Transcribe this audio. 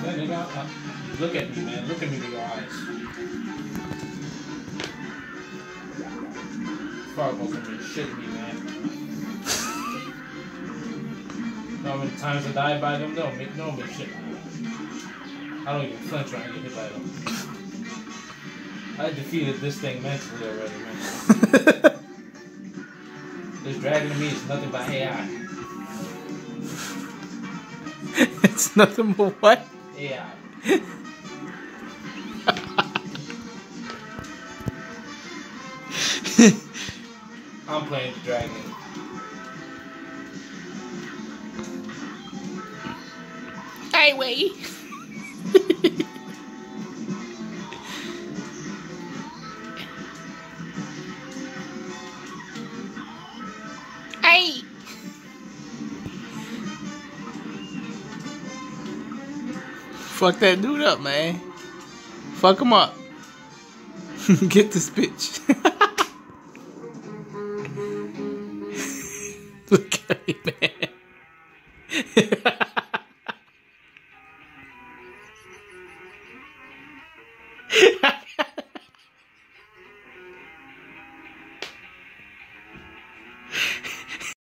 nigga. Look at me, man. Look at me with your eyes. Fireballs gonna be shitting me, man. You know how many times I died by them? No make shit. I don't even flinch when I get hit by them. I defeated this thing mentally already, man. This dragon to me is nothing but AI. It's nothing but what? AI. I'm playing the dragon. Hey, wait. Hey. Fuck that dude up, man. Fuck him up. Get this bitch. Look at me, man.